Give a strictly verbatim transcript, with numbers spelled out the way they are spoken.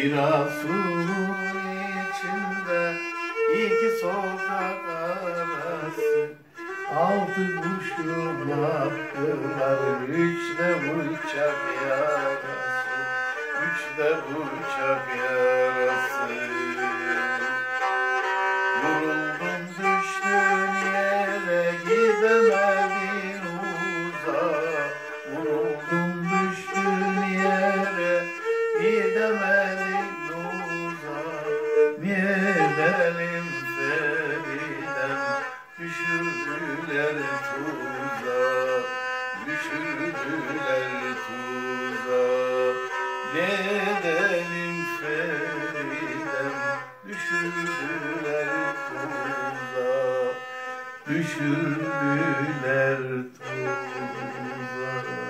Giresun'un içinde iki sokak arası, altı kuşun baktılar, üçte bıçak yarası, üçte bıçak yarası. Vuruldun düştün yere, gidemedin uzağa. Vuruldun düştün yere, gidemedin uzağa. Niye edelim Feridem, düşürdüler tuzağa, düşürdüler tuzağa. Ne edelim Feridem, düşürdüler tuzağa, düşürdüler tuzağa.